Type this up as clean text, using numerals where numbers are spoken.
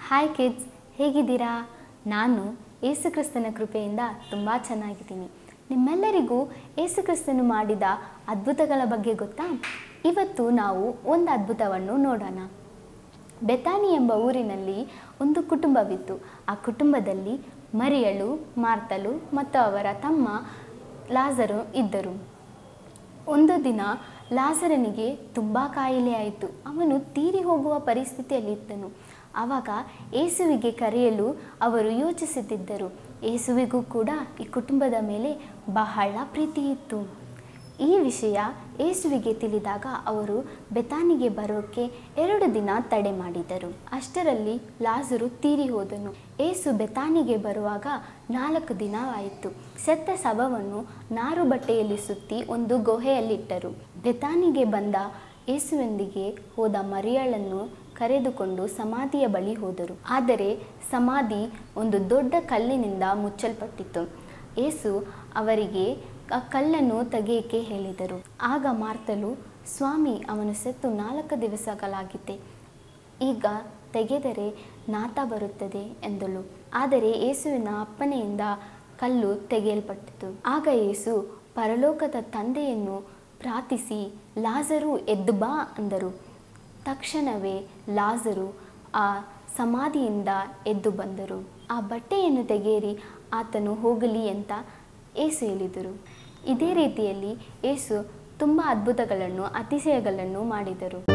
Hi kids, ಹೇಗಿದ್ದೀರಾ? ನಾನು ಯೇಸು ಕ್ರಿಸ್ತನ ಕೃಪೆಯಿಂದ ತುಂಬ ಚೆನ್ನಾಗಿದ್ದೀನಿ. ನಿಮ್ಮೆಲ್ಲರಿಗೂ ಯೇಸು ಕ್ರಿಸ್ತನು ಮಾಡಿದ ಅದ್ಭುತಗಳ ಬಗ್ಗೆ ಗೊತ್ತಾ? ಇವತ್ತು ನಾವು ಒಂದು ಅದ್ಭುತವನ್ನು ನೋಡೋಣ. ಬೆತಾನಿ ಎಂಬ ಊರಿನಲ್ಲಿ ಒಂದು ಕುಟುಂಬವಿತ್ತು. ಆ ಕುಟುಂಬದಲ್ಲಿ ಮರಿಯಳು, ಮಾರ್ತಳು ಮತ್ತು ಅವರ ತಮ್ಮ ಲಾಜರು ಇದ್ದರು. ಒಂದು ದಿನ ಲಾಜರನಿಗೆ ತುಂಬ ಕಾಯಿಲೆ ಆಯಿತು. ಅವನು ತೀರಿ ಹೋಗುವ ಪರಿಸ್ಥಿತಿಯಲ್ಲಿದ್ದನು. ಆವಾಗ ಯೇಸುವಿಗೆ ಕರೆಯಲು ಅವರು ಯೋಚಿಸುತ್ತಿದ್ದರು. ಯೇಸುವಿಗೂ ಕೂಡ ಈ ಕುಟುಂಬದ ಮೇಲೆ ಬಹಳ ಪ್ರೀತಿ ಇತ್ತು. ಈ ವಿಷಯ ಯೇಸುವಿಗೆ ತಿಳಿದಾಗ ಅವರು ಬೆತಾನಿಗೆ ಬರೋಕ್ಕೆ 2 ದಿನ ತಡೆ ಮಾಡಿದರು. ಅಷ್ಟರಲ್ಲಿ ಲಾಜರು ತೀರಿ ಹೋದನು. ಯೇಸು ಬೆತಾನಿಗೆ ಬರುವಾಗ 4 ದಿನ ಆಯಿತು. ಸತ್ತ ಶವವನ್ನು ನಾರು ಬಟ್ಟೆಯಲ್ಲಿ ಸುತ್ತಿ ಒಂದು ಗುಹೆಯಲ್ಲಿಟ್ಟರು. ಬೆತಾನಿಗೆ ಬಂದ ಯೇಸುವಿನೊಂದಿಗೆ ಹೋದ ಮರಿಯಳನ್ನು ಕರೆದುಕೊಂಡು ಸಮಾಧಿಯ ಬಳಿ ಹೋದರು. ಆದರೆ ಸಮಾಧಿ ಒಂದು ದೊಡ್ಡ ಕಲ್ಲಿನಿಂದ ಮುಚ್ಚಲ್ಪಟ್ಟಿತ್ತು. ಯೇಸು ಅವರಿಗೆ ಆ ಕಲ್ಲನ್ನು ತೆಗೆಯಕ್ಕೆ ಹೇಳಿದರು. ಆಗ ಮಾರ್ತಳು, ಸ್ವಾಮಿ, ಅವನು ಸತ್ತು 4 ದಿವಸಗಳಾಗಿದೆ. ಈಗ ತೆಗೆದರೆ ನಾತ ಬರುತ್ತದೆ ಎಂದಳು. ಆದರೆ ಯೇಸುವಿನ ಅಪ್ಪಣೆಯಿಂದ ಕಲ್ಲು ತೆಗೆಯಲ್ಪಟ್ಟಿತು. ಆಗ ಯೇಸು ಪರಲೋಕದ ತಂದೆಯನ್ನು ಪ್ರಾರ್ಥಿಸಿ, ಲಾಜರು ಎದ್ದು ಬಾ ಅಂದರು. ತಕ್ಷಣವೇ ಲಾಜರು ಆ ಸಮಾಧಿಯಿಂದ ಎದ್ದು ಬಂದರು. ಆ ಬಟ್ಟೆಯನ್ನು ತೆಗೆಯಿರಿ, ಆತನು ಹೋಗಲಿ ಅಂತ ಯೇಸು ಹೇಳಿದರು. ಇದೇ ರೀತಿಯಲ್ಲಿ ಯೇಸು ತುಂಬ ಅದ್ಭುತಗಳನ್ನು, ಅತಿಶಯಗಳನ್ನು ಮಾಡಿದರು.